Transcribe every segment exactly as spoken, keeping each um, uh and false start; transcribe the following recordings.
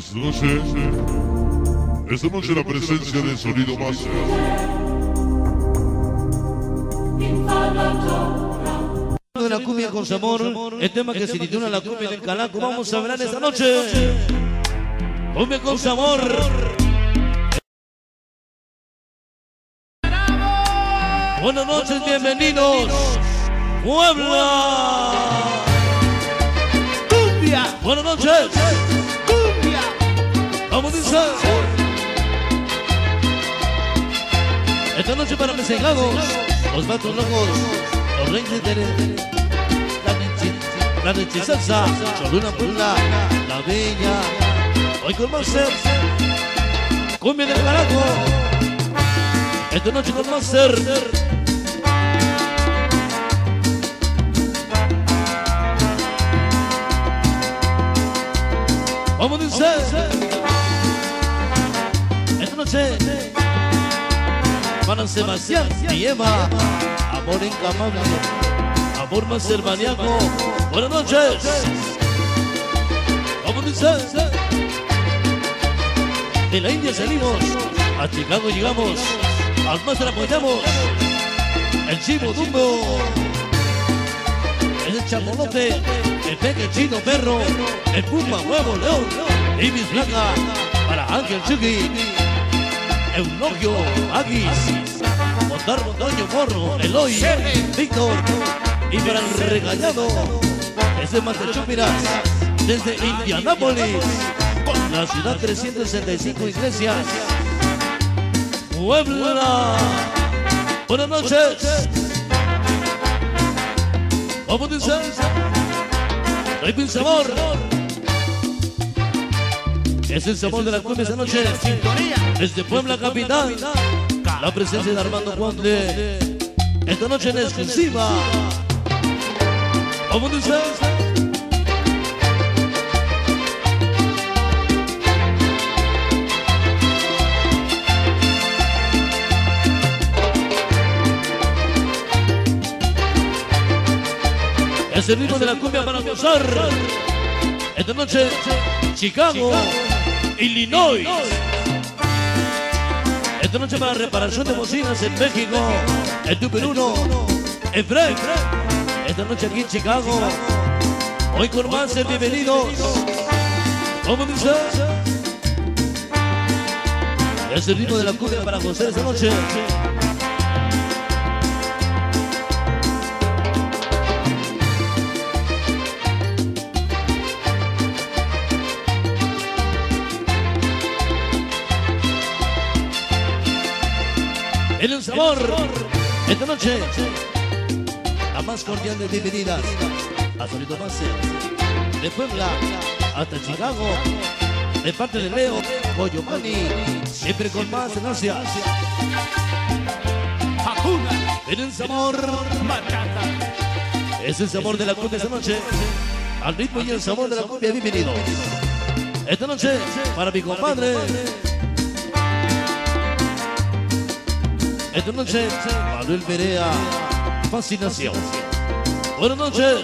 Esta noche, esta noche la presencia de Sonido Master. De la cumbia con sabor, el tema que se titula La cumbia del Calaco. Vamos a hablar esta noche. Cumbia con sabor. Buenas noches, bienvenidos. Puebla. Cumbia. Buenas noches. Cumbia. Vamos a dice. Esta noche para mis cegados, los vatos locos, los reyes de la leche salsa, Cholula, Puebla, La Bella. Hoy con Master, cumbia del Caraco. Esta noche con Master. Vamos a decir, esta noche para Sebastián y Eva, amor incamable, amor más hermaniaco. Buenas noches. Vamos a decir, de la India salimos, a Chicago llegamos, al Master apoyamos, el Chivo Dumbo, el Chamolote, el Peque Chino Perro, el Puma Huevo León, Ibis Blanca, para Ángel Chucky, Eulogio, Aguis, Montar Montaño Morro, Eloy, Víctor, y para el regañado, ese Matechupiras, desde Indianápolis, la ciudad trescientos sesenta y cinco iglesias, Puebla. Buenas noches. Vamos a decir, hay un sabor. Es el sabor de la cumbia esta noche. Desde Puebla capital, la presencia de Armando Ponte. Esta noche en exclusiva. Vamos a decir. Es el ritmo de la cumbia para gozar. Esta noche, Chicago, Illinois. Esta noche para reparación de bocinas en México, el número uno, Efraín. Esta noche aquí en Chicago. Hoy con más, bienvenidos. ¿Cómo dice? Es el ritmo de la cumbia para gozar esta noche. En el sabor, esta noche, la más cordial de bienvenidas a Sonido Master, de Puebla hasta Chicago, de parte de Leo, Coyomani, siempre con más gracias. En el sabor, es el sabor de la cumbia esta noche, al ritmo y el sabor de la cumbia, bienvenidos. Esta noche, para mi compadre. Esta noche, Manuel Perea, Fascinación. Buenas noches.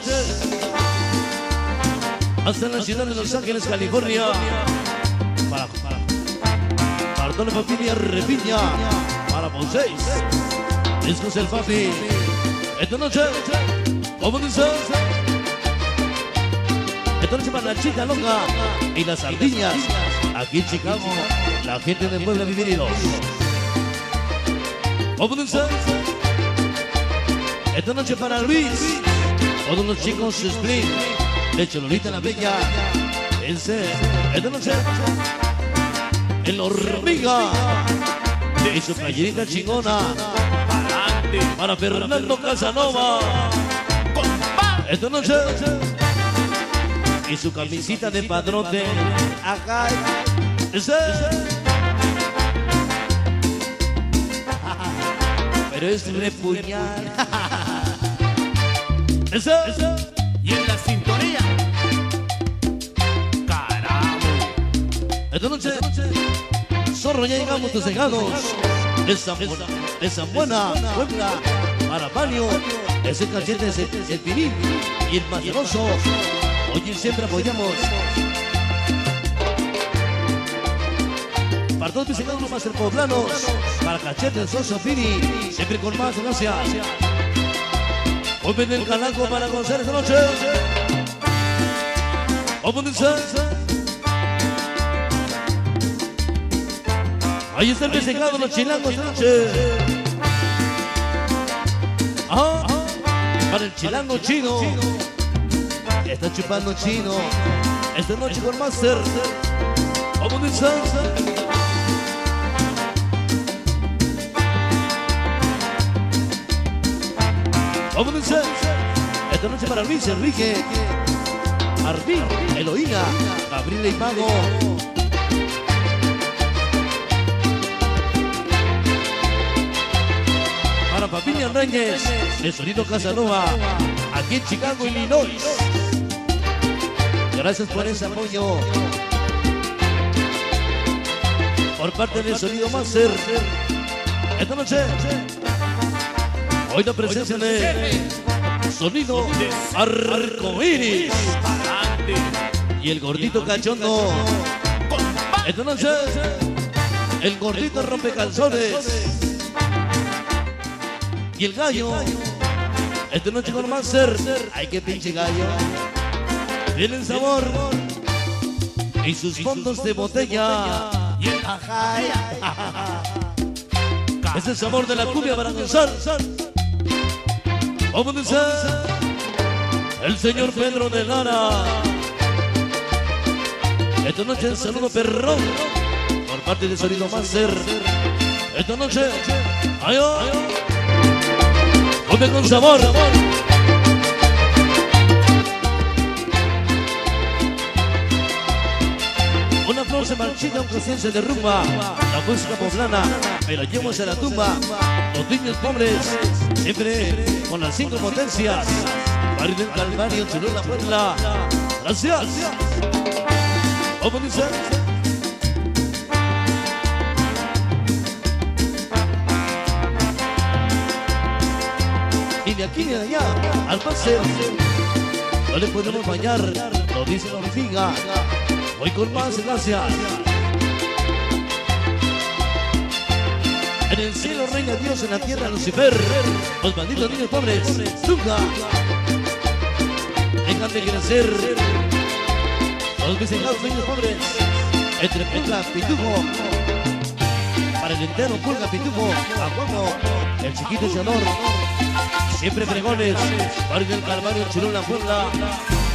Hasta la ciudad de Los Ángeles, California. Para, para, para toda la familia Repiña. Para Moisés. Discos el papi. Esta noche, ¿cómo dice? Esta noche para la chica loca y las sardiñas. Aquí en Chicago, la gente de Puebla, bienvenidos. ¿Cómo dice? Esta noche para Luis, todos los chicos Spring, de Cholulita La Bella, ese, esta noche, en la hormiga, y su playerita chingona, para Fernando Casanova, esta noche, y su camisita de padrote, acá, ese, pero es repuñal. Eso, eso. Y en la sintonía, carajo. Esta noche, Zorro, ya llegamos tus cegados. De San, de San Buena, Puebla, para Palio, ese cachete es el, el Pirín y el Maceroso. Hoy siempre apoyamos. para todos mis amigos más poblanos, para Cachete, Soso, Fini, siempre con más gracias. Open el calanco para conocer esta noche. Open el set. Ahí está el festejado los chilangos esta noche. Ah, para el chilango chino. Está chupando chino. Esta noche con Master. Open el set. Vamos a empezar. Esta noche para Luis Enrique, Arvin, Eloína, Gabriela y Mago. Para Familia Reyes, de Sonido Casanova, aquí en Chicago, Illinois. Gracias por ese apoyo. Por parte del Sonido Master. Esta noche. Hoy la presencia de Sonido Arcoiris y el gordito cachondo. Esta noche, el gordito rompecalzones y el gallo. Esta noche con Master. Ay, qué pinche gallo. Tienen sabor y sus fondos de botella. Es el sabor de la cumbia para danzar. Vamos a empezar. El señor Pedro de Lara. Esta noche el saludo perrón por parte de Sonido Master. Esta noche, ay, ay, come con sabor. Una flor se marchita, un conciencia de rumba. La música poblana, me la llevo hacia la tumba. Los niños pobres, siempre con las cinco potencias. Barrio del Calvario, Cholula, Puebla. Gracias. Vamos a iniciar. Ni de aquí ni de allá, al máster. No le podemos bañar, lo dice la hormiga. Hoy con más gracias. En el cielo reina Dios, en la tierra Lucifer. Los malditos niños pobres nunca dejan de crecer. Los desejados niños pobres entre Pulga, Pitufo. Para el entero Pulga, Pitufo, Aguamo, el chiquito Chanor. Siempre fregones. Barrio del Calvario, Cholula, Puebla.